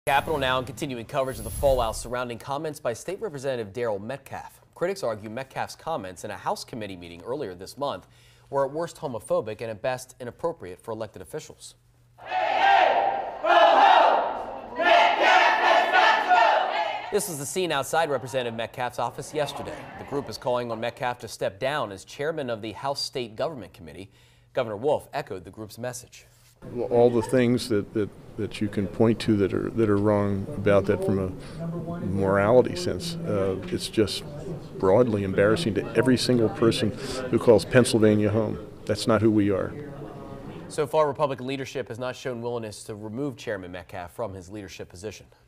Capitol now and continuing coverage of the fallout surrounding comments by State Representative Daryl Metcalf. Critics argue Metcalf's comments in a House committee meeting earlier this month were at worst homophobic and at best inappropriate for elected officials. This was the scene outside Representative Metcalf's office yesterday. The group is calling on Metcalf to step down as chairman of the House State Government Committee. Governor Wolf echoed the group's message. All the things that you can point to that are wrong about that from a morality sense, it's just broadly embarrassing to every single person who calls Pennsylvania home. That's not who we are. So far, Republican leadership has not shown willingness to remove Chairman Metcalf from his leadership position.